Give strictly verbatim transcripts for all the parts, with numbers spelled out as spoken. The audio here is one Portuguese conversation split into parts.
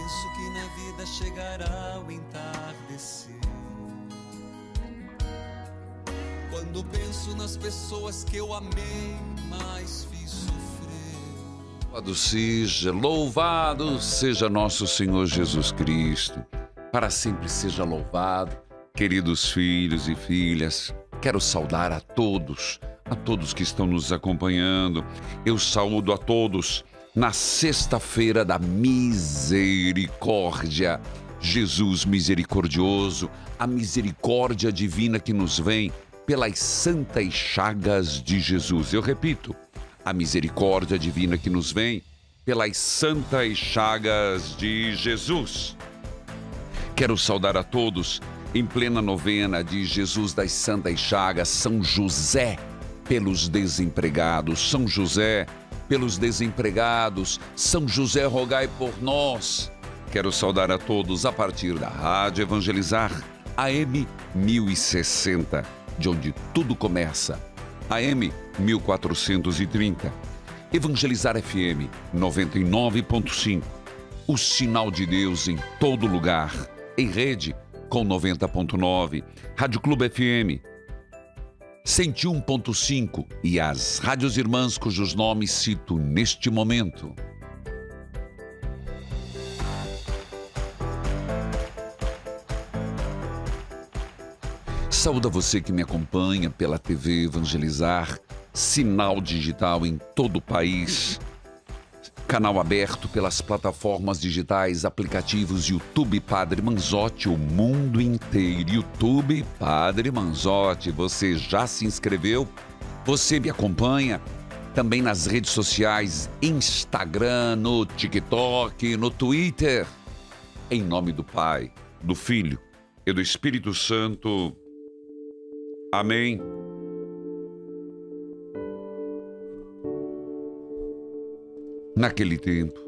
penso que na vida chegará o entardecer, quando penso nas pessoas que eu amei, mas fiz sofrer. Louvado seja, louvado seja nosso Senhor Jesus Cristo. Para sempre seja louvado. Queridos filhos e filhas, quero saudar a todos, a todos que estão nos acompanhando. Eu saúdo a todos na sexta-feira da misericórdia. Jesus misericordioso, a misericórdia divina que nos vem pelas santas chagas de Jesus. Eu repito, a misericórdia divina que nos vem pelas santas chagas de Jesus. Quero saudar a todos em plena novena de Jesus das Santas Chagas, São José pelos desempregados, São José pelos desempregados, São José rogai por nós. Quero saudar a todos a partir da Rádio Evangelizar, A M mil e sessenta, de onde tudo começa, A M mil quatrocentos e trinta, Evangelizar F M noventa e nove ponto cinco, o sinal de Deus em todo lugar, em rede com noventa ponto nove, Rádio Clube F M cento e um ponto cinco e as rádios irmãs cujos nomes cito neste momento. Saúde a você que me acompanha pela T V Evangelizar, sinal digital em todo o país, canal aberto pelas plataformas digitais, aplicativos YouTube Padre Manzotti, o mundo inteiro. YouTube Padre Manzotti, você já se inscreveu? Você me acompanha também nas redes sociais, Instagram, no TikTok, no Twitter. Em nome do Pai, do Filho e do Espírito Santo. Amém. Naquele tempo,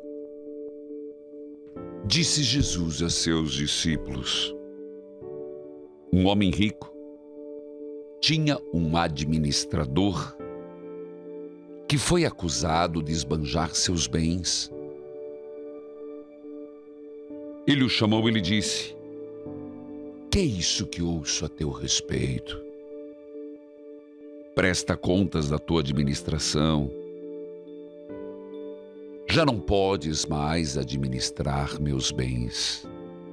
disse Jesus a seus discípulos: um homem rico tinha um administrador que foi acusado de esbanjar seus bens. Ele o chamou e lhe disse: que é isso que ouço a teu respeito? Presta contas da tua administração. Já não podes mais administrar meus bens.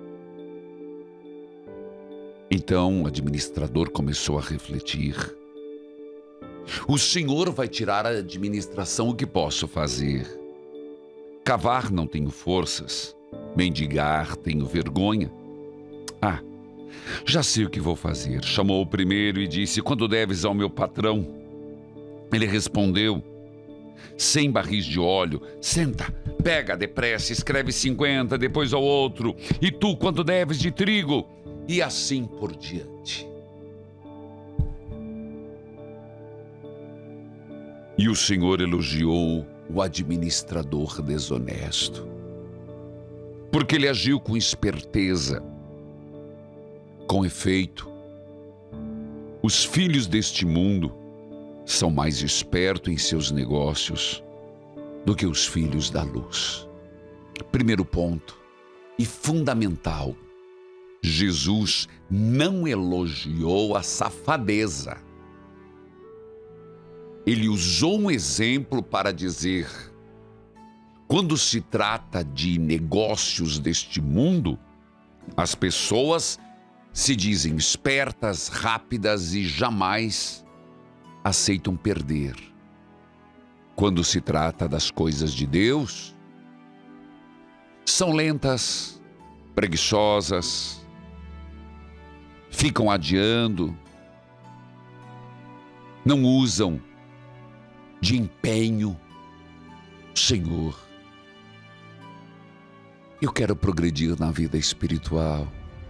Então o administrador começou a refletir. O Senhor vai tirar a administração, o que posso fazer? Cavar não tenho forças, mendigar tenho vergonha. Ah, já sei o que vou fazer. Chamou o primeiro e disse: quanto deves ao meu patrão? Ele respondeu: cem barris de óleo. Senta, pega depressa, escreve cinquenta, depois ao outro. E tu, quanto deves de trigo? E assim por diante. E o Senhor elogiou o administrador desonesto, porque ele agiu com esperteza. Com efeito, os filhos deste mundo são mais espertos em seus negócios do que os filhos da luz. Primeiro ponto, e fundamental: Jesus não elogiou a safadeza. Ele usou um exemplo para dizer: quando se trata de negócios deste mundo, as pessoas se dizem espertas, rápidas e jamais aceitam perder. Quando se trata das coisas de Deus, são lentas, preguiçosas, ficam adiando, não usam de empenho. Senhor, eu quero progredir na vida espiritual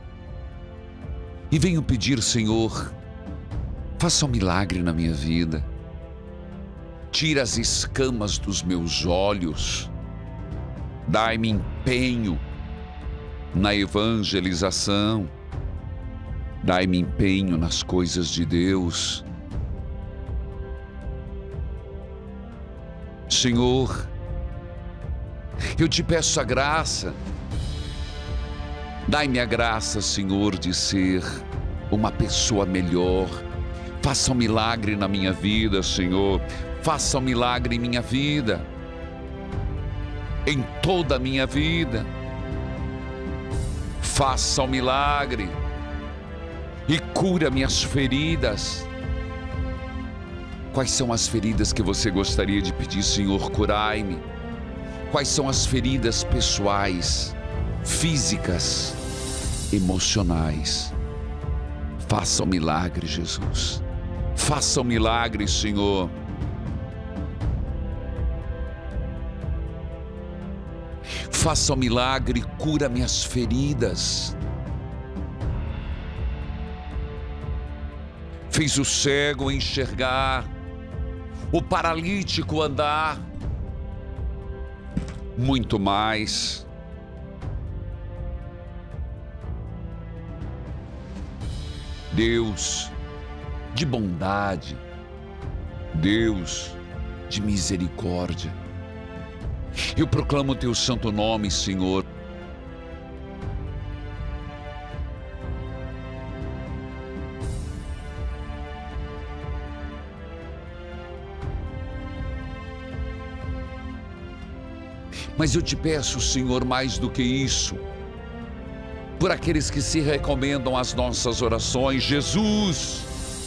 e venho pedir, Senhor, faça um milagre na minha vida. Tira as escamas dos meus olhos. Dai-me empenho na evangelização. Dai-me empenho nas coisas de Deus. Senhor, eu te peço a graça Dai-me a graça, Senhor, de ser uma pessoa melhor. Faça um milagre na minha vida, Senhor. Faça um milagre em minha vida. Em toda a minha vida. Faça um milagre. E cura minhas feridas. Quais são as feridas que você gostaria de pedir, Senhor, curai-me? Quais são as feridas pessoais, físicas, emocionais? Faça um milagre, Jesus. Faça um milagre, Senhor. Faça um milagre, cura minhas feridas. Fez o cego enxergar, o paralítico andar, muito mais. Deus de bondade, Deus de misericórdia, eu proclamo o teu santo nome, Senhor. Mas eu te peço, Senhor, mais do que isso, por aqueles que se recomendam às nossas orações, Jesus.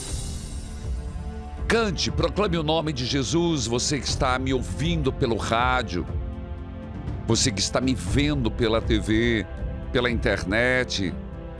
Cante, proclame o nome de Jesus, você que está me ouvindo pelo rádio, você que está me vendo pela T V, pela internet.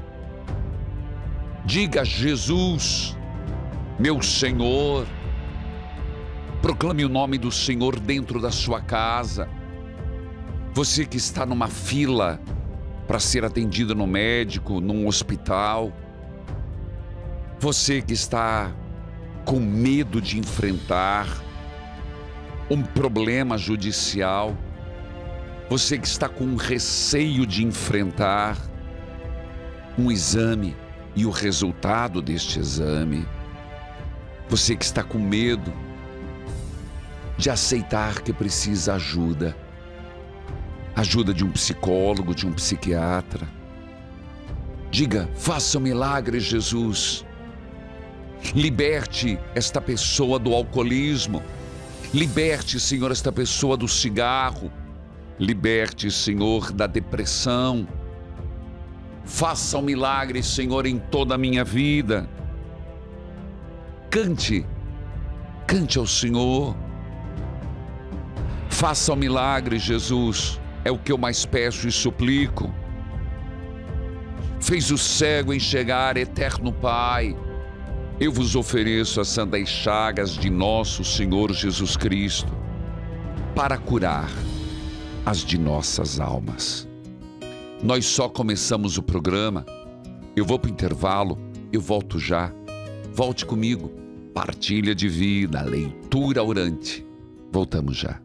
Diga Jesus, meu Senhor. Proclame o nome do Senhor dentro da sua casa. Você que está numa fila para ser atendido no médico, num hospital. Você que está com medo de enfrentar um problema judicial. Você que está com receio de enfrentar um exame e o resultado deste exame. Você que está com medo de aceitar que precisa ajuda. Ajuda de um psicólogo, de um psiquiatra. Diga, faça um milagre, Jesus. Liberte esta pessoa do alcoolismo. Liberte, Senhor, esta pessoa do cigarro. Liberte, Senhor, da depressão. Faça um milagre, Senhor, em toda a minha vida. Cante, cante ao Senhor. Faça um milagre, Jesus. É o que eu mais peço e suplico. Fez o cego enxergar, eterno Pai. Eu vos ofereço as santas chagas de nosso Senhor Jesus Cristo para curar as de nossas almas. Nós só começamos o programa. Eu vou para o intervalo, eu volto já. Volte comigo. Partilha de vida, leitura orante. Voltamos já.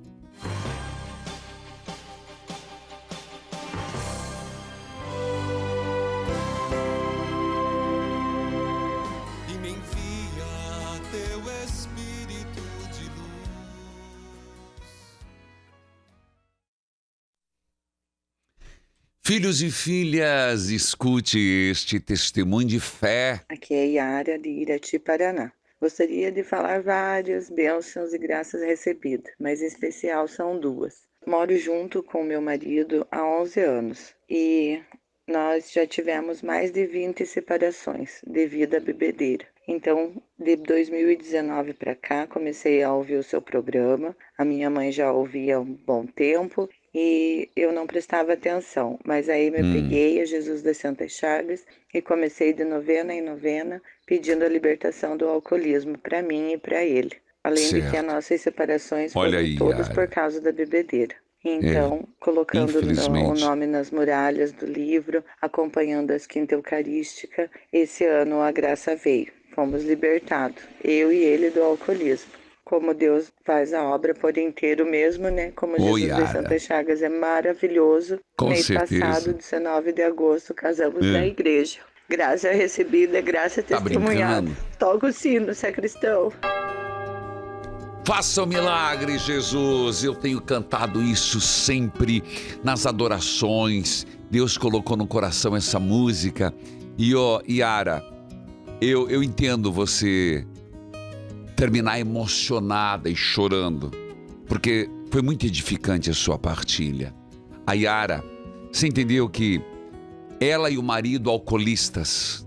Filhos e filhas, escute este testemunho de fé. Aqui é Yara de Irati, Paraná. Gostaria de falar várias bênçãos e graças recebidas, mas em especial são duas. Moro junto com meu marido há onze anos e nós já tivemos mais de vinte separações devido à bebedeira. Então, de dois mil e dezenove para cá, comecei a ouvir o seu programa. A minha mãe já ouvia há um bom tempo e eu não prestava atenção. Mas aí me hum. peguei a Jesus das Santas Chagas e comecei de novena em novena pedindo a libertação do alcoolismo para mim e para ele. Além certo. de que as nossas separações Olha foram aí, todas Yara. por causa da bebedeira. Então, é, colocando o nome nas muralhas do livro, acompanhando as quinta eucarística, esse ano a graça veio. Fomos libertados, eu e ele, do alcoolismo. Como Deus faz a obra por inteiro mesmo, né? Como Ô, Jesus Yara. das Santas Chagas é maravilhoso. Com Mês certeza. passado, dezenove de agosto, casamos É. na igreja. Graça recebida, graça Tá testemunhada. brincando? Toca o sino, sacristão. Faça o milagre, Jesus. Eu tenho cantado isso sempre nas adorações. Deus colocou no coração essa música. E, ó, Yara, eu, eu entendo você terminar emocionada e chorando, porque foi muito edificante a sua partilha. A Yara, você entendeu que ela e o marido alcoolistas,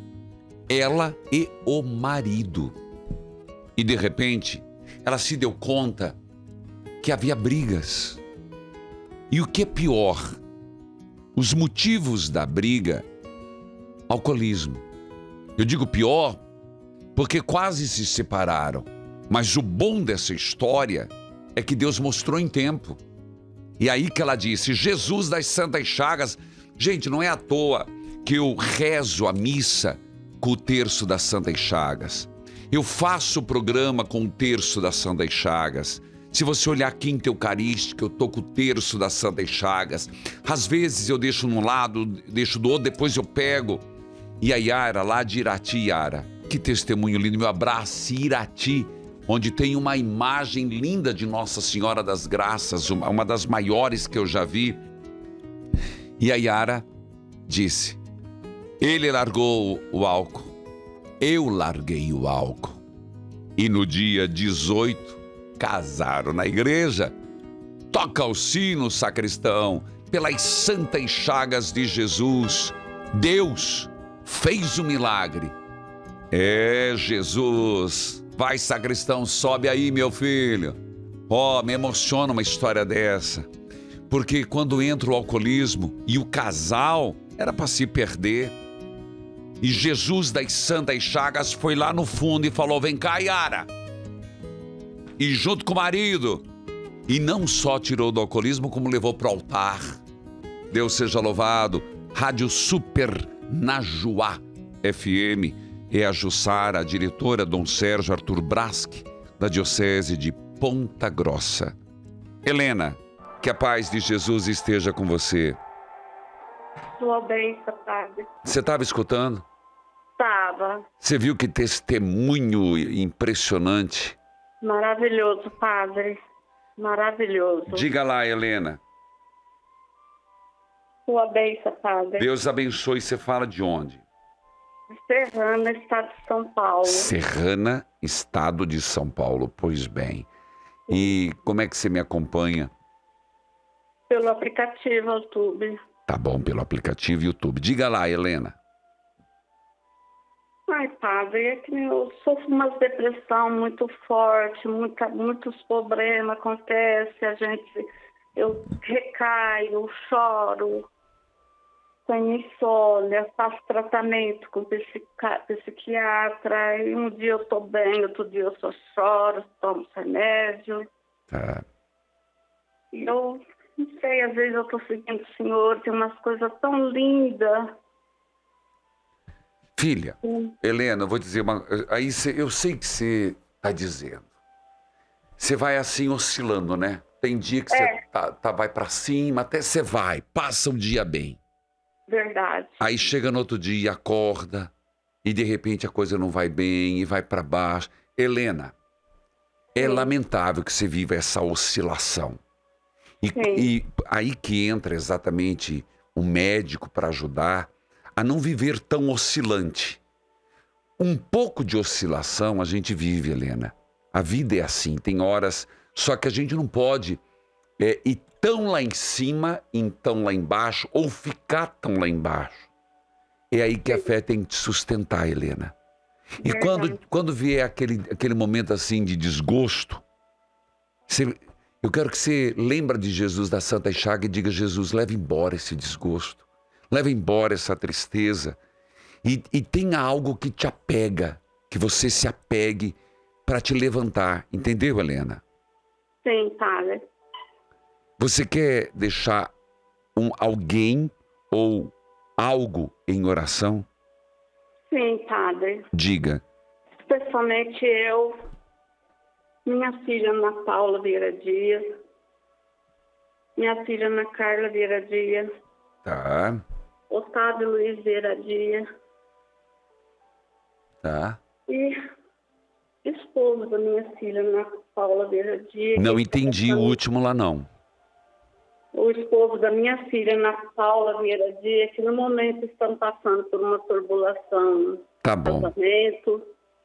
ela e o marido, e de repente ela se deu conta que havia brigas. E o que é pior, os motivos da briga, alcoolismo. Eu digo pior porque quase se separaram. Mas o bom dessa história é que Deus mostrou em tempo. E aí que ela disse, Jesus das Santas Chagas. Gente, não é à toa que eu rezo a missa com o terço das Santas Chagas. Eu faço o programa com o terço das Santas Chagas. Se você olhar a Quinta Eucarística, eu tô com o terço das Santas Chagas. Às vezes eu deixo num lado, deixo do outro, depois eu pego. E a Yara, lá de Irati, Yara, que testemunho lindo, meu abraço, Irati, onde tem uma imagem linda de Nossa Senhora das Graças, uma, uma das maiores que eu já vi. E a Yara disse, ele largou o álcool, eu larguei o álcool. E no dia dezoito, casaram na igreja. Toca o sino, sacristão, pelas santas chagas de Jesus, Deus fez o milagre. É, Jesus. Vai, sacristão, sobe aí, meu filho. Ó, oh, me emociona uma história dessa. Porque quando entra o alcoolismo e o casal era para se perder. E Jesus das Santas Chagas foi lá no fundo e falou, vem cá, Yara. E junto com o marido. E não só tirou do alcoolismo, como levou para o altar. Deus seja louvado. Rádio Super Najuá F M. É a Jussara, a diretora, Dom Sérgio Arthur Braschi, da Diocese de Ponta Grossa. Helena, que a paz de Jesus esteja com você. Sua bênção, padre. Você estava escutando? Estava. Você viu que testemunho impressionante? Maravilhoso, padre. Maravilhoso. Diga lá, Helena. Sua bênção, padre. Deus abençoe. Você fala de onde? Serrana, estado de São Paulo. Serrana, estado de São Paulo. Pois bem. E como é que você me acompanha? Pelo aplicativo YouTube. Tá bom, pelo aplicativo YouTube. Diga lá, Helena. Ai, padre, é que eu sofro uma depressão muito forte, muita, muitos problemas acontecem, a gente, eu recaio, choro, tenho insônia, faço tratamento com psica, psiquiatra, e um dia eu tô bem, outro dia eu só choro, tomo remédio. Tá. E eu não sei, às vezes eu tô seguindo o Senhor, tem umas coisas tão lindas. Filha, Sim. Helena, eu vou dizer uma... Aí cê, eu sei que você tá dizendo. Você vai assim oscilando, né? Tem dia que você É. tá, tá, vai pra cima, até você vai, passa um dia bem. Verdade. Aí chega no outro dia, acorda, e de repente a coisa não vai bem, e vai pra baixo. Helena, é Sim. lamentável que você viva essa oscilação. E, e aí que entra exatamente um médico para ajudar a não viver tão oscilante. Um pouco de oscilação a gente vive, Helena. A vida é assim, tem horas, só que a gente não pode é, ir tão lá em cima, então lá embaixo, ou ficar tão lá embaixo. É aí que a fé tem que te sustentar, Helena. E quando, quando vier aquele, aquele momento assim de desgosto, você, eu quero que você lembre de Jesus da Santa Chaga e diga, Jesus, leva embora esse desgosto, leva embora essa tristeza e, e tenha algo que te apega, que você se apegue para te levantar. Entendeu, Helena? Sim, padre. Você quer deixar um, alguém ou algo em oração? Sim, padre. Diga. Especialmente eu, minha filha Ana Paula Vieira Dias, minha filha Ana Carla Vieira Dias, Tá. Otávio Luiz Vieira Dias. Tá. E esposo da minha filha, Ana Paula Vieira Dias. Não entendi o último lá, não. O esposo da minha filha, Ana Paula Vieira Dias, que no momento estão passando por uma turbulação. Tá bom. Casamento.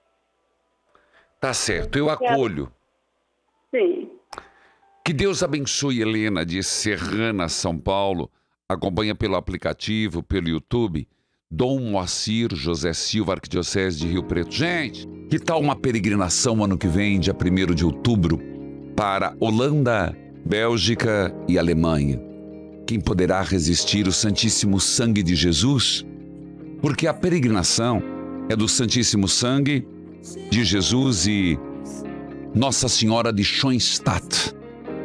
Tá certo, eu acolho. Sim. Que Deus abençoe Helena de Serrana, São Paulo. Acompanha pelo aplicativo, pelo YouTube. Dom Moacir José Silva, Arquidiocese de Rio Preto. Gente, que tal uma peregrinação ano que vem, dia primeiro de outubro, para Holanda, Bélgica e Alemanha? Quem poderá resistir o Santíssimo Sangue de Jesus? Porque a peregrinação é do Santíssimo Sangue de Jesus e Nossa Senhora de Schoenstatt.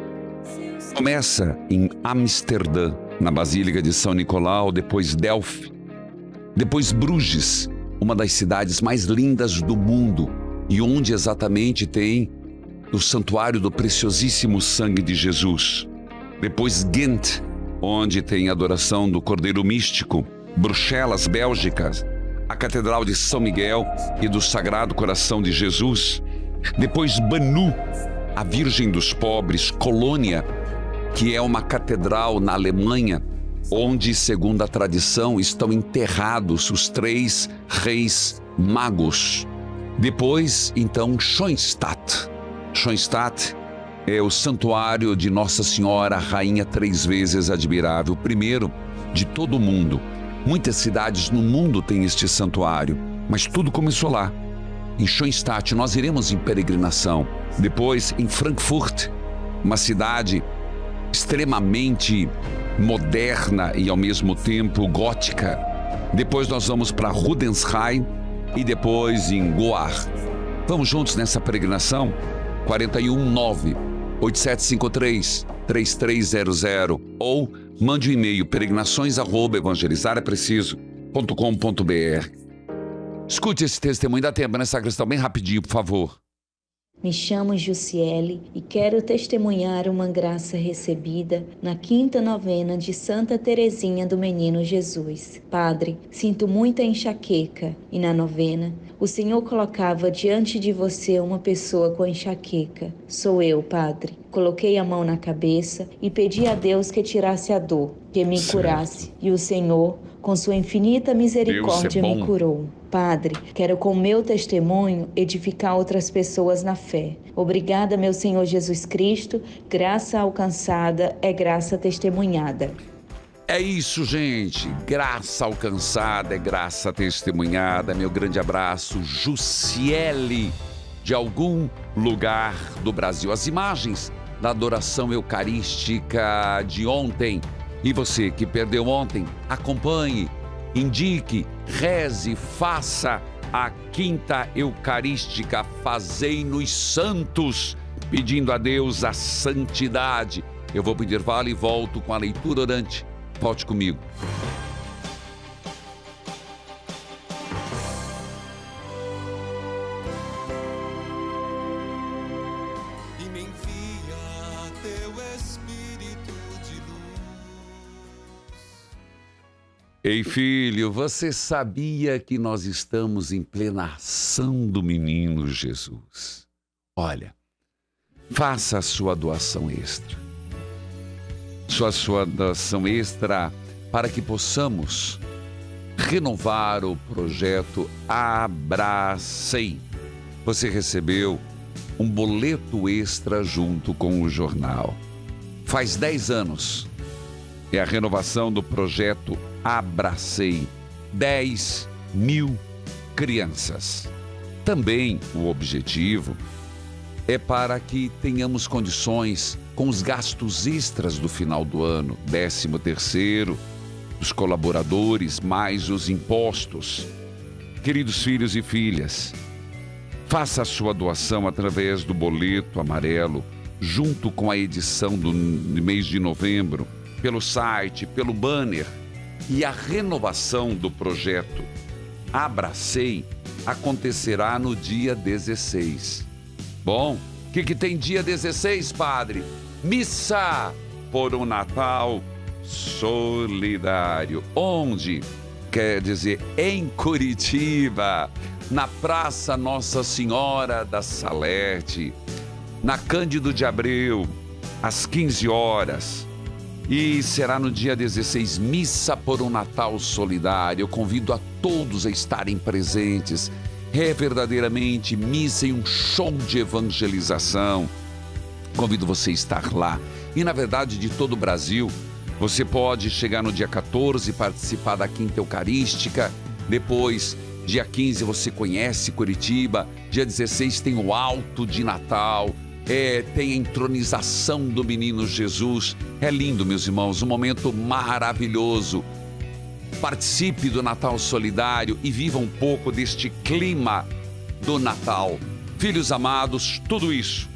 Começa em Amsterdã, na Basílica de São Nicolau, depois Delft, depois Bruges, uma das cidades mais lindas do mundo e onde exatamente tem o Santuário do Preciosíssimo Sangue de Jesus. Depois Ghent, onde tem a adoração do Cordeiro Místico. Bruxelas, Bélgica, a Catedral de São Miguel e do Sagrado Coração de Jesus. Depois Banu, a Virgem dos Pobres. Colônia, que é uma catedral na Alemanha, onde, segundo a tradição, estão enterrados os três reis magos. Depois, então, Schoenstatt. Schoenstatt é o santuário de Nossa Senhora, Rainha Três Vezes Admirável, o primeiro de todo o mundo. Muitas cidades no mundo têm este santuário, mas tudo começou lá, em Schoenstatt. Nós iremos em peregrinação. Depois, em Frankfurt, uma cidade extremamente moderna e ao mesmo tempo gótica. Depois nós vamos para Rudensheim e depois em Goar. Vamos juntos nessa peregrinação? quatro um nove, oito sete cinco três, três três zero zero ou mande um e-mail peregrinações arroba evangelizar é preciso ponto com ponto br. Escute esse testemunho. Dá tempo, né, sacristão? Bem rapidinho, por favor. Me chamo Jussiele e quero testemunhar uma graça recebida na quinta novena de Santa Teresinha do Menino Jesus. Padre, sinto muita enxaqueca e na novena o Senhor colocava diante de você uma pessoa com enxaqueca. Sou eu, Padre. Coloquei a mão na cabeça e pedi a Deus que tirasse a dor, que me certo. curasse. E o Senhor, com sua infinita misericórdia, é me curou. Padre, quero com meu testemunho edificar outras pessoas na fé. Obrigada, meu Senhor Jesus Cristo. Graça alcançada é graça testemunhada. É isso, gente. Graça alcançada é graça testemunhada. Meu grande abraço, Jussiele, de algum lugar do Brasil. As imagens da adoração eucarística de ontem. E você que perdeu ontem, acompanhe, indique, reze, faça a quinta eucarística, fazei-nos santos, pedindo a Deus a santidade. Eu vou pedir vale e volto com a leitura orante. Volte comigo. E me envia teu Espírito de luz. Ei, filho, você sabia que nós estamos em plena ação do Menino Jesus? Olha, faça a sua doação extra. Sua, sua doação extra para que possamos renovar o projeto Abracei. Você recebeu um boleto extra junto com o jornal. Faz dez anos. É a renovação do projeto Abracei. dez mil crianças. Também o objetivo é para que tenhamos condições com os gastos extras do final do ano, décimo terceiro, dos colaboradores, mais os impostos. Queridos filhos e filhas, faça a sua doação através do boleto amarelo, junto com a edição do mês de novembro, pelo site, pelo banner. E a renovação do projeto Abracei acontecerá no dia dezesseis. Bom, o que, que tem dia dezesseis, padre? Missa por um Natal solidário, onde quer dizer em Curitiba, na Praça Nossa Senhora da Salete, na Cândido de Abreu, às quinze horas. E será no dia dezesseis, missa por um Natal solidário. Eu convido a todos a estarem presentes. É verdadeiramente missa e um show de evangelização. Convido você a estar lá. E na verdade, de todo o Brasil, você pode chegar no dia quatorze e participar da Quinta Eucarística. Depois, dia quinze, você conhece Curitiba. Dia dezesseis tem o Alto de Natal. É, tem a entronização do Menino Jesus. É lindo, meus irmãos, um momento maravilhoso. Participe do Natal Solidário e viva um pouco deste clima do Natal. Filhos amados, tudo isso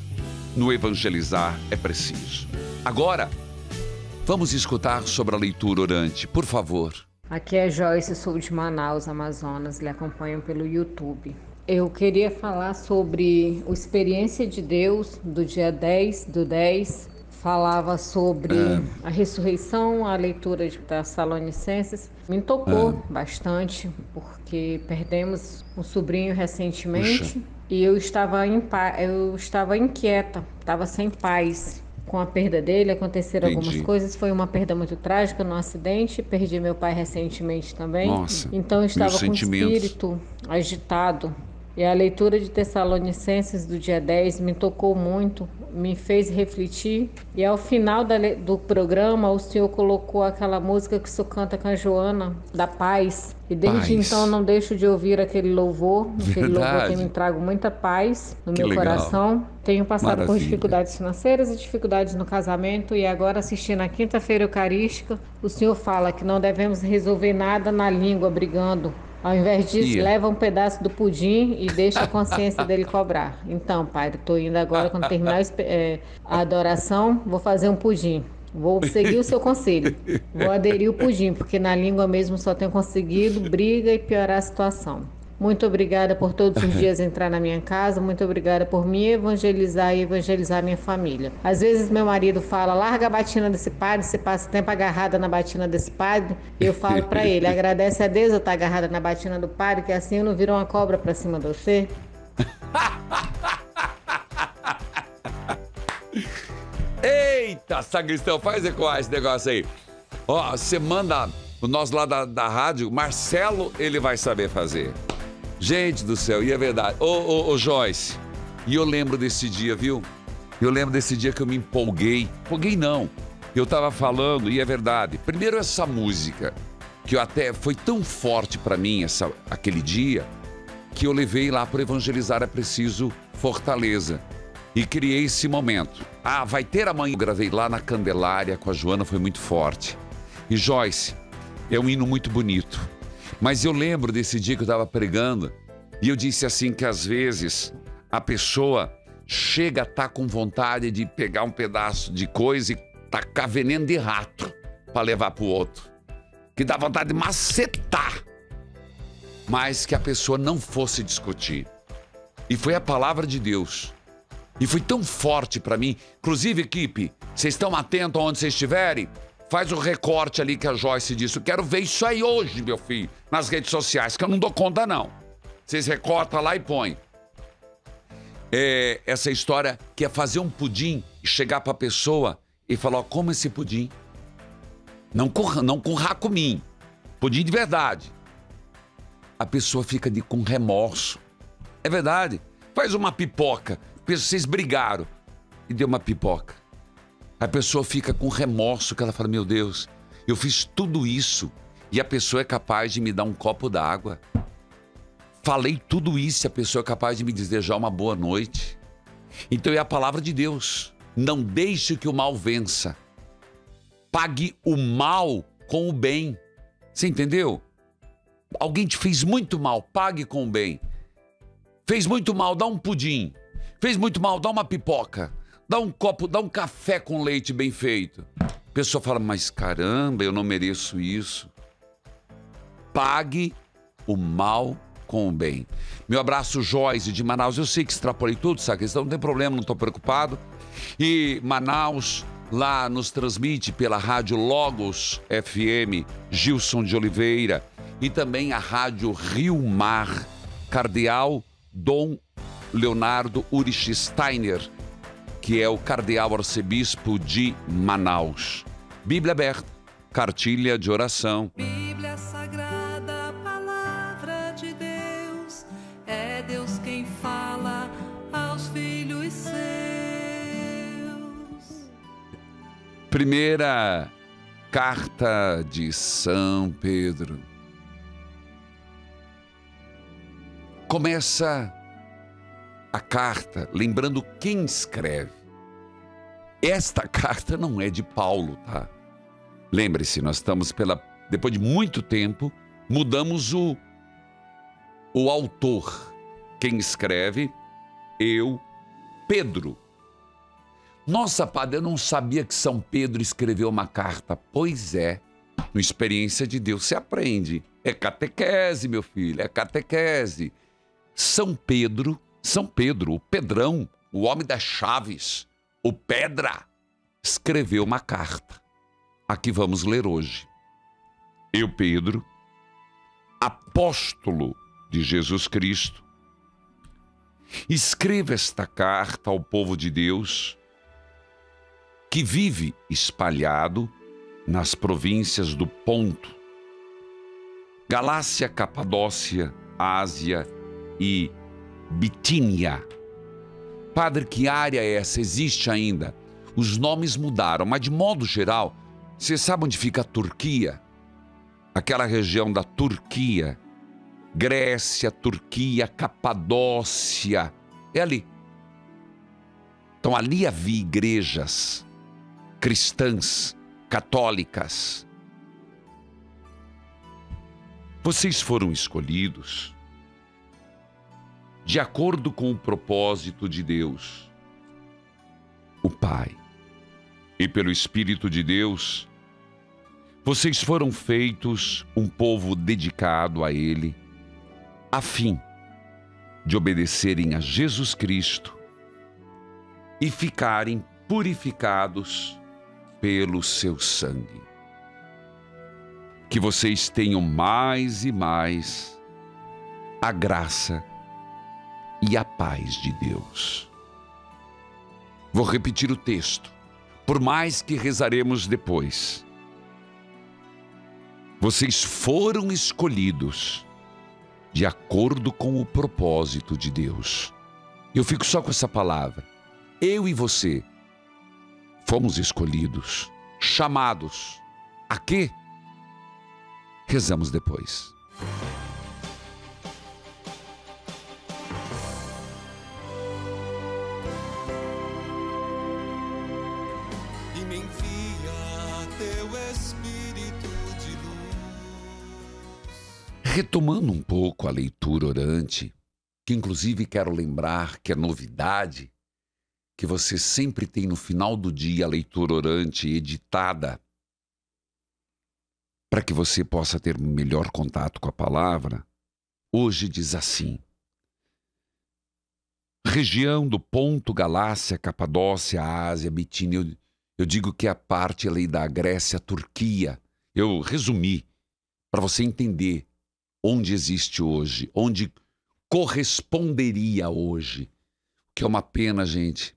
no Evangelizar é preciso. Agora, vamos escutar sobre a leitura orante, por favor. Aqui é Joyce, sou de Manaus, Amazonas, lhe acompanho pelo YouTube. Eu queria falar sobre a experiência de Deus do dia dez do dez. Falava sobre é. a ressurreição, a leitura de Tessalonicenses. Me tocou é. bastante, porque perdemos um sobrinho recentemente. Puxa. E eu estava, em, eu estava inquieta, estava sem paz com a perda dele. Aconteceram Entendi. algumas coisas, foi uma perda muito trágica num acidente. Perdi meu pai recentemente também. Nossa, então eu estava com o espírito agitado. E a leitura de Tessalonicenses do dia dez me tocou muito, me fez refletir. E ao final da, do programa, o Senhor colocou aquela música que o Senhor canta com a Joana, da paz. E desde paz. então não deixo de ouvir aquele louvor. Aquele Verdade. louvor tem me trago muita paz no que meu legal. coração. Tenho passado Maravilha. por dificuldades financeiras e dificuldades no casamento. E agora, assistindo a Quinta-feira Eucarística, o Senhor fala que não devemos resolver nada na língua, brigando. Ao invés disso, yeah. leva um pedaço do pudim e deixa a consciência dele cobrar. Então, Pai, estou indo agora, quando terminar a adoração, vou fazer um pudim. Vou seguir o seu conselho. Vou aderir o pudim, porque na língua mesmo só tenho conseguido briga e piorar a situação. Muito obrigada por todos os dias entrar na minha casa. Muito obrigada por me evangelizar e evangelizar minha família. Às vezes meu marido fala, larga a batina desse padre, você passa tempo agarrada na batina desse padre. E eu falo para ele, agradece a Deus eu estar agarrada na batina do padre, que assim eu não viro uma cobra para cima de você. Eita, sacristão, faz igual esse negócio aí. Ó, você manda o nosso lá da, da rádio, Marcelo, ele vai saber fazer. Gente do céu, e é verdade. Ô, ô, ô, Joyce, e eu lembro desse dia, viu? Eu lembro desse dia que eu me empolguei. Empolguei não. Eu tava falando, e é verdade. Primeiro essa música, que eu até foi tão forte pra mim essa, aquele dia, que eu levei lá para Evangelizar é Preciso Fortaleza. E criei esse momento. Ah, vai ter amanhã. Eu gravei lá na Candelária com a Joana, foi muito forte. E Joyce, é um hino muito bonito. Mas eu lembro desse dia que eu estava pregando e eu disse assim que às vezes a pessoa chega a estar com vontade de pegar um pedaço de coisa e tacar veneno de rato para levar para o outro. Que dá vontade de macetar. Mas que a pessoa não fosse discutir. E foi a palavra de Deus. E foi tão forte para mim. Inclusive, equipe, vocês estão atentos aonde vocês estiverem? Faz o recorte ali que a Joyce disse. Eu quero ver isso aí hoje, meu filho, nas redes sociais, que eu não dou conta, não. Vocês recortam lá e põem. É, essa história que é fazer um pudim e chegar pra pessoa e falar, ó, como esse pudim? Não com, não com racumim. Pudim de verdade. A pessoa fica de, com remorso. É verdade. Faz uma pipoca. Vocês brigaram e deu uma pipoca. A pessoa fica com remorso, que ela fala, meu Deus, eu fiz tudo isso e a pessoa é capaz de me dar um copo d'água. Falei tudo isso e a pessoa é capaz de me desejar uma boa noite. Então é a palavra de Deus. Não deixe que o mal vença. Pague o mal com o bem. Você entendeu? Alguém te fez muito mal, pague com o bem. Fez muito mal, dá um pudim. Fez muito mal, dá uma pipoca. Dá um copo, dá um café com leite bem feito. A pessoa fala, mas caramba, eu não mereço isso. Pague o mal com o bem. Meu abraço, Joyce, de Manaus. Eu sei que extrapolei tudo, sabe? Não tem problema, não estou preocupado. E Manaus, lá nos transmite pela Rádio Logos F M, Gilson de Oliveira, e também a Rádio Rio Mar, Cardeal Dom Leonardo Urich Steiner, que é o cardeal arcebispo de Manaus. Bíblia aberta, cartilha de oração. Bíblia Sagrada, palavra de Deus, é Deus quem fala aos filhos seus. Primeira carta de São Pedro. Começa a carta lembrando quem escreve. Esta carta não é de Paulo, tá? Lembre-se, nós estamos pela... Depois de muito tempo, mudamos o, o autor. Quem escreve? Eu, Pedro. Nossa, padre, eu não sabia que São Pedro escreveu uma carta. Pois é, no Experiência de Deus se aprende. É catequese, meu filho, é catequese. São Pedro, São Pedro, o Pedrão, o homem das chaves, o Pedra, escreveu uma carta. Aqui vamos ler hoje. Eu, Pedro, apóstolo de Jesus Cristo, escrevo esta carta ao povo de Deus que vive espalhado nas províncias do Ponto, Galácia, Capadócia, Ásia e Bitínia. Padre, que área é essa? Existe ainda? Os nomes mudaram, mas de modo geral, você sabe onde fica a Turquia? Aquela região da Turquia, Grécia, Turquia, Capadócia, é ali. Então ali havia igrejas cristãs, católicas. Vocês foram escolhidos de acordo com o propósito de Deus, o Pai, e pelo Espírito de Deus, vocês foram feitos um povo dedicado a Ele, a fim de obedecerem a Jesus Cristo e ficarem purificados pelo seu sangue. Que vocês tenham mais e mais a graça e a paz de Deus. Vou repetir o texto, por mais que rezaremos depois. Vocês foram escolhidos de acordo com o propósito de Deus. Eu fico só com essa palavra. Eu e você fomos escolhidos, chamados. A quê? Rezamos depois. E me envia teu Espírito de luz. Retomando um pouco a leitura orante, que inclusive quero lembrar que é novidade, que você sempre tem no final do dia a leitura orante editada, para que você possa ter melhor contato com a palavra. Hoje diz assim: região do Ponto, Galácia, Capadócia, Ásia, Bitínia. Eu, eu digo que a parte ali da Grécia, Turquia. Eu resumi para você entender onde existe hoje, onde corresponderia hoje. Que é uma pena, gente,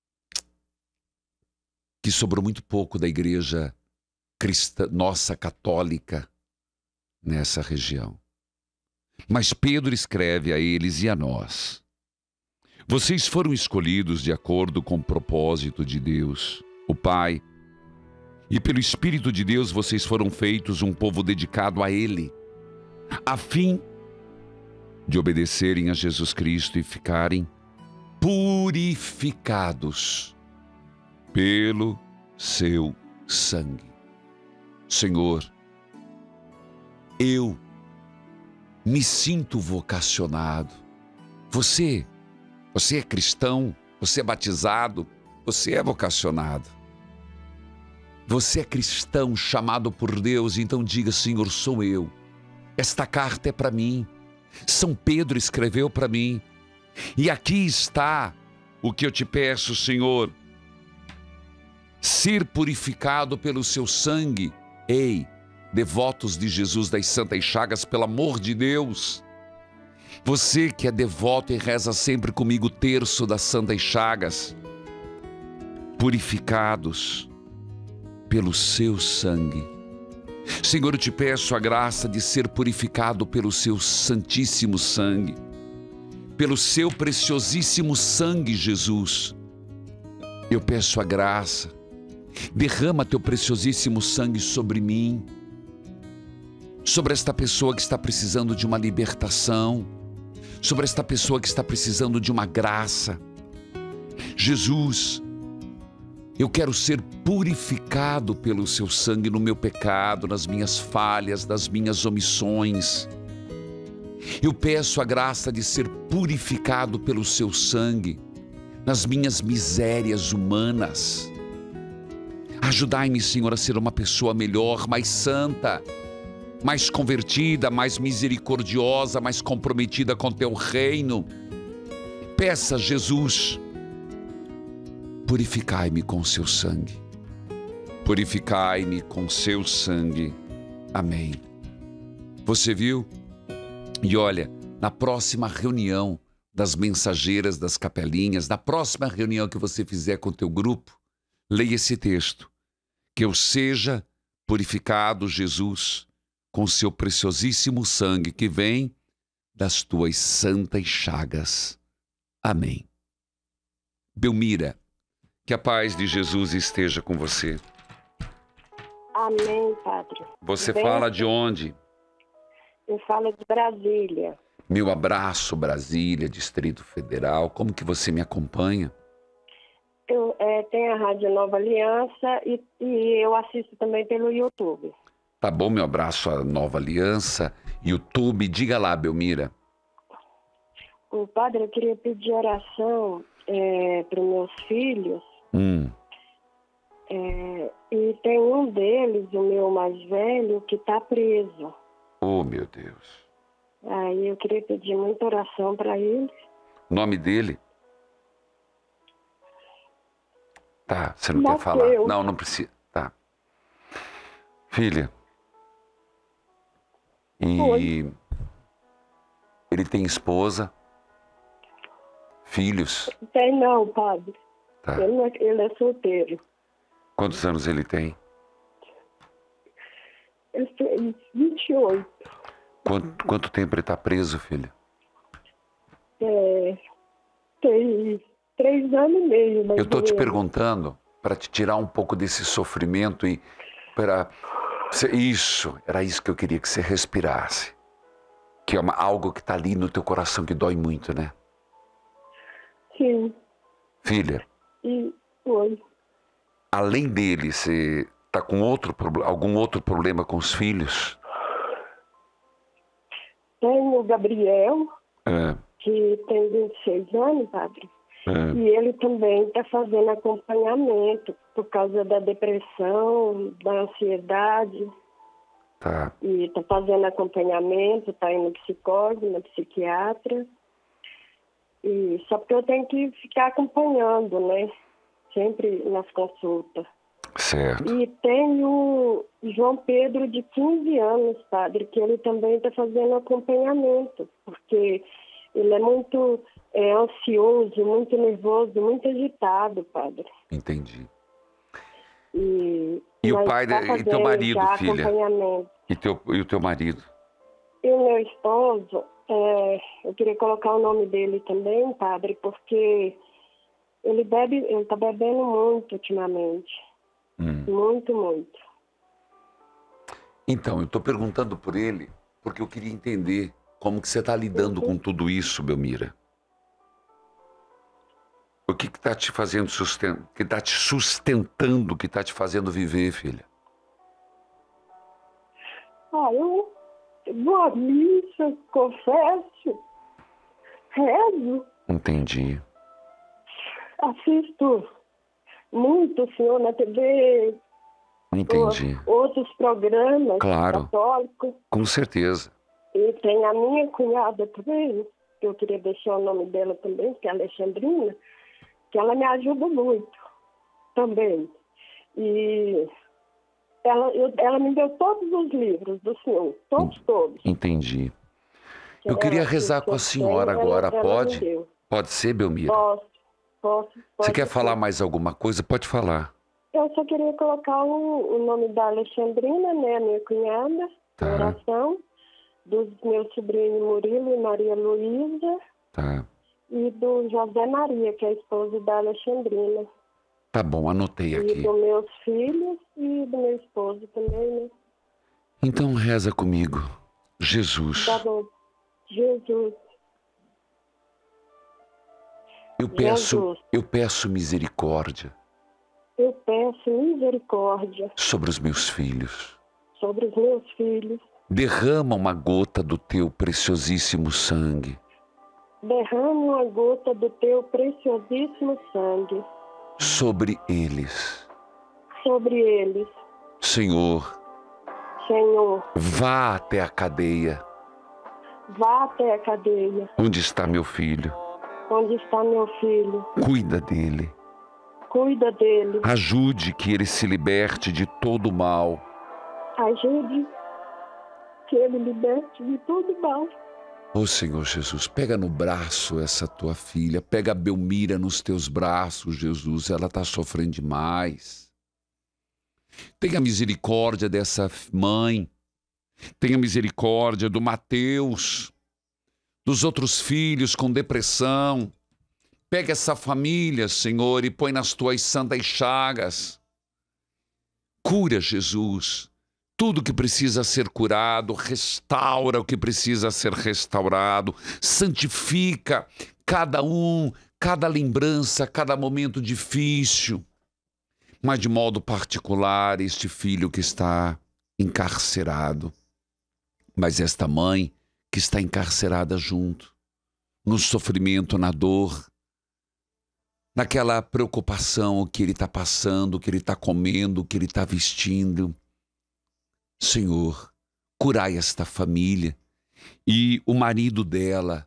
que sobrou muito pouco da igreja cristã, nossa católica, nessa região. Mas Pedro escreve a eles e a nós: vocês foram escolhidos de acordo com o propósito de Deus, o Pai, e pelo Espírito de Deus vocês foram feitos um povo dedicado a Ele, a fim de obedecerem a Jesus Cristo e ficarem purificados pelo seu sangue. Senhor, eu me sinto vocacionado. Você, você é cristão, você é batizado, você é vocacionado. Você é cristão chamado por Deus, então diga: Senhor, sou eu. Esta carta é para mim. São Pedro escreveu para mim. E aqui está o que eu te peço, Senhor. ser purificado pelo seu sangue. Ei, devotos de Jesus das Santas Chagas, pelo amor de Deus, você que é devoto e reza sempre comigo o terço das Santas Chagas, purificados pelo seu sangue. Senhor, eu te peço a graça de ser purificado pelo seu santíssimo sangue, pelo seu preciosíssimo sangue, Jesus. Eu peço a graça, derrama teu preciosíssimo sangue sobre mim, sobre esta pessoa que está precisando de uma libertação, sobre esta pessoa que está precisando de uma graça. Jesus, eu quero ser purificado pelo seu sangue no meu pecado, nas minhas falhas, nas minhas omissões. Eu peço a graça de ser purificado pelo seu sangue nas minhas misérias humanas. Ajudai-me, Senhor, a ser uma pessoa melhor, mais santa, mais convertida, mais misericordiosa, mais comprometida com teu reino. Peça, Jesus, purificai-me com seu sangue. Purificai-me com seu sangue. Amém. Você viu? E olha, na próxima reunião das mensageiras das capelinhas, na próxima reunião que você fizer com o teu grupo, leia esse texto. Que eu seja purificado, Jesus, com seu preciosíssimo sangue que vem das tuas santas chagas. Amém. Belmira, que a paz de Jesus esteja com você. Amém, Padre. Você Bem, fala de onde? eu falo de Brasília. Meu abraço, Brasília, Distrito Federal. Como que você me acompanha? Eu é, tenho a Rádio Nova Aliança e, e eu assisto também pelo YouTube. Tá bom, meu abraço à Nova Aliança, YouTube. Diga lá, Belmira. O Padre, eu queria pedir oração é, para os meus filhos. Hum. É, e tem um deles, o meu mais velho, que está preso. Oh, meu Deus. Aí eu queria pedir muita oração para ele. O nome dele? Tá, você não Mateus. quer falar? Não, não precisa. Tá. Filha. E Oi. ele tem esposa? Filhos? Tem não, Padre. Tá. Ele, não é, ele é solteiro. Quantos anos ele tem? Ele tem vinte e oito. Quanto, quanto tempo ele está preso, filha? É, tem três anos e meio. mais Eu estou ou te menos. perguntando para te tirar um pouco desse sofrimento e para... Isso, era isso que eu queria que você respirasse. Que é uma, algo que está ali no teu coração que dói muito, né? Sim. Filha, E oi. além dele, você está com outro, proble- algum outro problema com os filhos? Tem o Gabriel, É, que tem vinte e seis anos, Padre. é. E ele também está fazendo acompanhamento por causa da depressão, da ansiedade. Tá. E está fazendo acompanhamento, está indo no psicólogo, na psiquiatra. E só porque eu tenho que ficar acompanhando, né? Sempre nas consultas. Certo. E tem o João Pedro, de quinze anos, Padre, que ele também está fazendo acompanhamento, porque ele é muito é, ansioso, muito nervoso, muito agitado, Padre. Entendi. E, E o mas pai tá de- e teu fazendo marido, já filha? acompanhamento. E, teu, e o teu marido? E o meu esposo, é, eu queria colocar o nome dele também, Padre, porque ele bebe, ele está bebendo muito ultimamente. Hum. Muito, muito. Então, eu estou perguntando por ele porque eu queria entender como que você está lidando com tudo isso, Belmira. O que está te fazendo sustentando, que está te sustentando, que está te fazendo viver, filha? Ah, eu vou à missa, confesso, rezo, Entendi. assisto muito o senhor na T V, Entendi. o- outros programas Claro. católicos. Com certeza. E tem a minha cunhada também, que eu queria deixar o nome dela também, que é a Alexandrina, que ela me ajuda muito também. E ela, eu, ela me deu todos os livros do senhor, todos, todos. Entendi. Eu queria rezar com a senhora agora, pode? Pode ser, Belmira? Posso, posso. Você quer falar mais alguma coisa? Pode falar. Eu só queria colocar o, o nome da Alexandrina, né, minha cunhada, Tá. na oração, dos meus sobrinhos Murilo e Maria Luísa, Tá. e do José Maria, que é esposo da Alexandrina. Tá bom, anotei E aqui. dos meus filhos e do meu esposo também, né? Então reza comigo. Jesus, Tá bom. Jesus, eu peço, Jesus. eu peço misericórdia eu peço misericórdia sobre os meus filhos. sobre os meus filhos. Derrama uma gota do teu preciosíssimo sangue Derrama uma gota do teu preciosíssimo sangue sobre eles. sobre eles. Senhor, Senhor, vá até a cadeia. vá até a cadeia. Onde está meu filho? Onde está meu filho? Cuida dele. Cuida dele. Ajude que ele se liberte de todo o mal. Ajude que ele liberte de todo mal. Ô Senhor Jesus, pega no braço essa tua filha. Pega a Belmira nos teus braços, Jesus. Ela está sofrendo demais. Tenha misericórdia dessa mãe. Tenha misericórdia do Mateus, dos outros filhos com depressão. Pega essa família, Senhor, e põe nas tuas santas chagas. Cura, Jesus, tudo que precisa ser curado, restaura o que precisa ser restaurado, santifica cada um, cada lembrança, cada momento difícil. Mas de modo particular, este filho que está encarcerado. Mas esta mãe que está encarcerada junto, no sofrimento, na dor, naquela preocupação, o que ele está passando, o que ele está comendo, o que ele está vestindo. Senhor, curai esta família e o marido dela,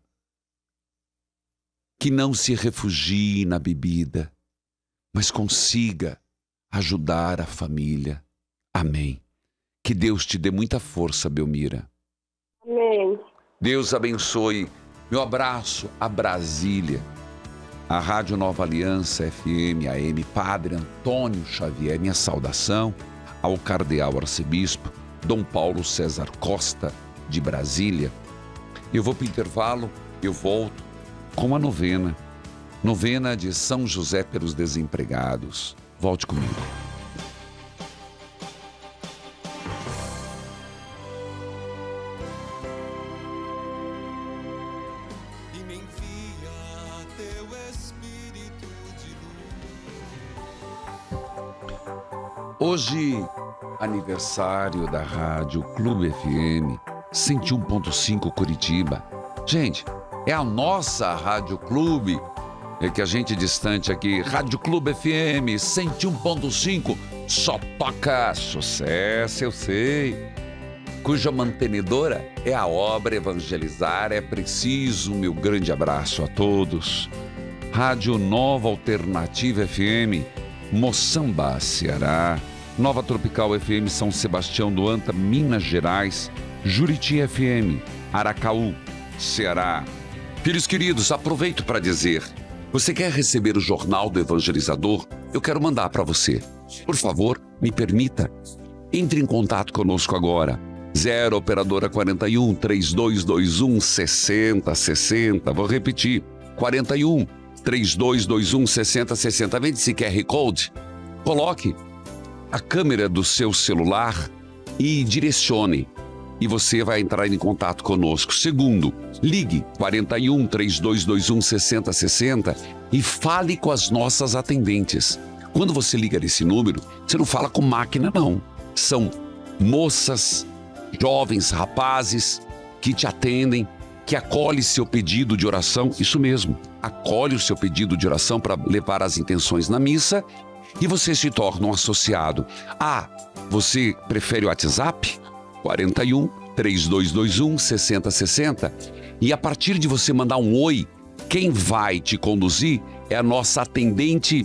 que não se refugie na bebida, mas consiga ajudar a família. Amém. Que Deus te dê muita força, Belmira. Amém. Deus abençoe. Meu abraço a Brasília, a Rádio Nova Aliança F M, A M, Padre Antônio Xavier. Minha saudação ao Cardeal Arcebispo Dom Paulo César Costa, de Brasília. Eu vou para o intervalo, eu volto com a novena. Novena de São José pelos desempregados. Volte comigo. Hoje, aniversário da Rádio Clube F M cento e um ponto cinco Curitiba. Gente, é a nossa Rádio Clube. É que a gente é distante aqui. Rádio Clube F M cento e um ponto cinco só toca sucesso, eu sei. Cuja mantenedora é a obra Evangelizar é Preciso. Meu grande abraço a todos. Rádio Nova Alternativa F M, Moçamba, Ceará. Nova Tropical F M, São Sebastião do Anta, Minas Gerais. Juriti F M, Aracaú, Ceará. Filhos queridos, aproveito para dizer, você quer receber o Jornal do Evangelizador? Eu quero mandar para você. Por favor, me permita. Entre em contato conosco agora. zero Operadora quarenta e um, três dois dois um, sessenta sessenta. Vou repetir. quarenta e um, três dois dois um, sessenta sessenta. Vem esse Q R Code. Coloque a câmera do seu celular e direcione. E você vai entrar em contato conosco. Segundo, ligue quarenta e um, três dois dois um, sessenta sessenta e fale com as nossas atendentes. Quando você liga nesse número, você não fala com máquina, não. São moças, jovens, rapazes que te atendem, que acolhe seu pedido de oração. Isso mesmo, acolhe o seu pedido de oração para levar as intenções na missa e você se torna um associado. Ah, você prefere o WhatsApp? quarenta e um, três dois dois um, sessenta sessenta. E a partir de você mandar um oi, quem vai te conduzir é a nossa atendente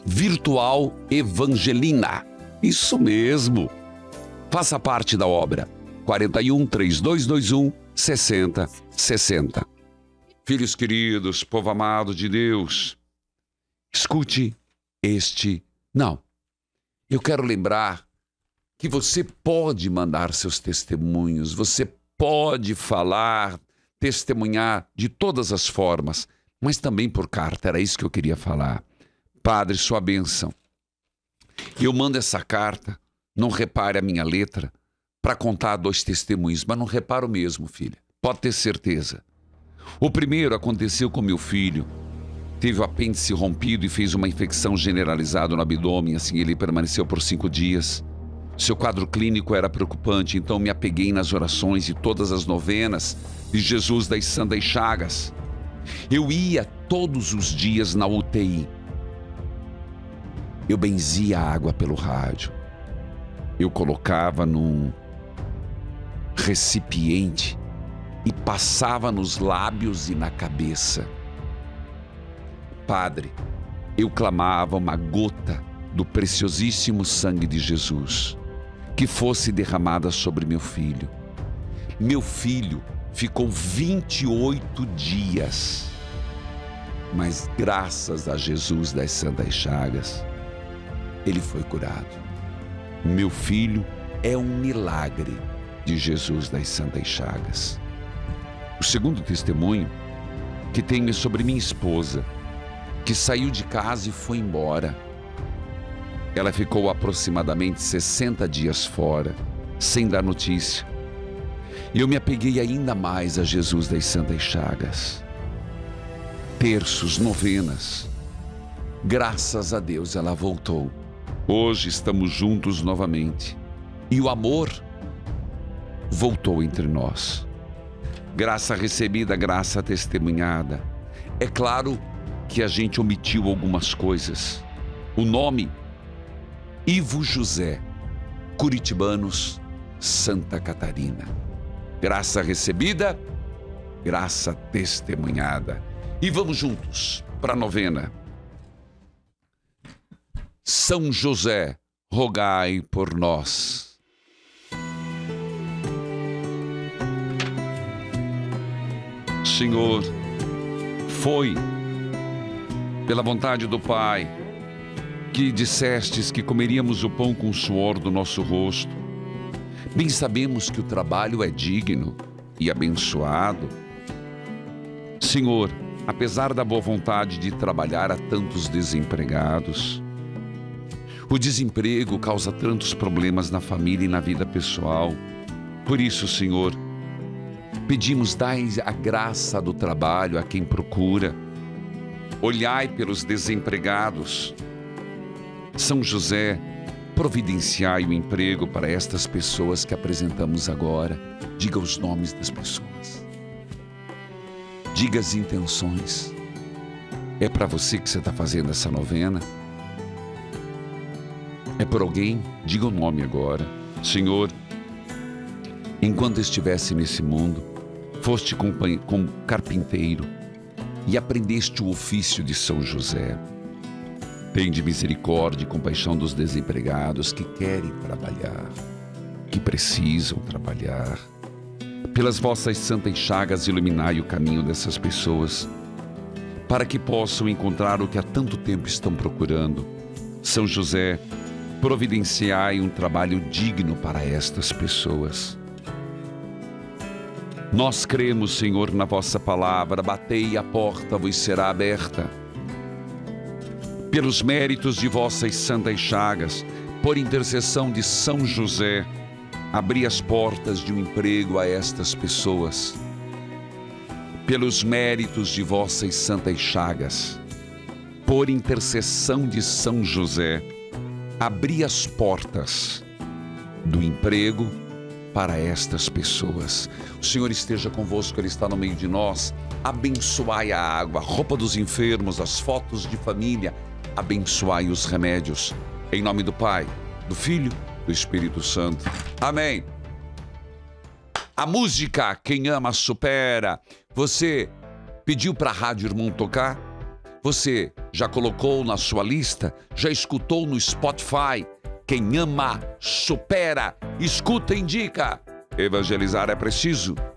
Virtual Evangelina. Isso mesmo. Faça parte da obra. quarenta e um, trinta e dois vinte e um, sessenta, sessenta. Filhos queridos, povo amado de Deus, escute este... Não, eu quero lembrar que você pode mandar seus testemunhos, você pode falar, testemunhar de todas as formas, mas também por carta, era isso que eu queria falar. Padre, sua bênção. Eu mando essa carta, não repare a minha letra, para contar dois testemunhos, mas não reparo mesmo, filha. Pode ter certeza. O primeiro aconteceu com meu filho. Teve o apêndice rompido e fez uma infecção generalizada no abdômen, assim ele permaneceu por cinco dias. Seu quadro clínico era preocupante, então me apeguei nas orações e todas as novenas de Jesus das Santas Chagas. Eu ia todos os dias na U T I. Eu benzia a água pelo rádio. Eu colocava num recipiente e passava nos lábios e na cabeça. Padre, eu clamava uma gota do preciosíssimo sangue de Jesus que fosse derramada sobre meu filho. Meu filho ficou vinte e oito dias, mas graças a Jesus das Santas Chagas, ele foi curado. Meu filho é um milagre de Jesus das Santas Chagas. O segundo testemunho que tenho é sobre minha esposa, que saiu de casa e foi embora. Ela ficou aproximadamente sessenta dias fora, sem dar notícia. E eu me apeguei ainda mais a Jesus das Santas Chagas. Terços, novenas. Graças a Deus ela voltou. Hoje estamos juntos novamente. E o amor voltou entre nós. Graça recebida, graça testemunhada. É claro que a gente omitiu algumas coisas. O nome, Ivo José, Curitibanos, Santa Catarina. Graça recebida, graça testemunhada. E vamos juntos para a novena. São José, rogai por nós. Senhor, foi pela vontade do Pai que dissestes que comeríamos o pão com o suor do nosso rosto. Bem sabemos que o trabalho é digno e abençoado. Senhor, apesar da boa vontade de trabalhar, há tantos desempregados. O desemprego causa tantos problemas na família e na vida pessoal. Por isso, Senhor, pedimos, dai a graça do trabalho a quem procura. Olhai pelos desempregados. São José, providenciai o emprego para estas pessoas que apresentamos agora. Diga os nomes das pessoas. Diga as intenções. É para você que você está fazendo essa novena? É por alguém? Diga o nome agora. Senhor, enquanto estivesse nesse mundo, foste como carpinteiro e aprendeste o ofício de São José. Tende misericórdia e compaixão dos desempregados que querem trabalhar, que precisam trabalhar. Pelas vossas santas chagas, iluminai o caminho dessas pessoas, para que possam encontrar o que há tanto tempo estão procurando. São José, providenciai um trabalho digno para estas pessoas. Nós cremos, Senhor, na vossa palavra. Batei e a porta vos será aberta. Pelos méritos de vossas santas chagas, por intercessão de São José, abri as portas de um emprego a estas pessoas. Pelos méritos de vossas santas chagas, por intercessão de São José, abri as portas do emprego para estas pessoas. O Senhor esteja convosco, Ele está no meio de nós. Abençoai a água, a roupa dos enfermos, as fotos de família. Abençoai os remédios. Em nome do Pai, do Filho, do Espírito Santo. Amém. A música, quem ama supera. Você pediu para a Rádio Irmão tocar? Você Já colocou na sua lista? Já escutou no Spotify? Quem ama, supera. Escuta, indica. Evangelizar é preciso.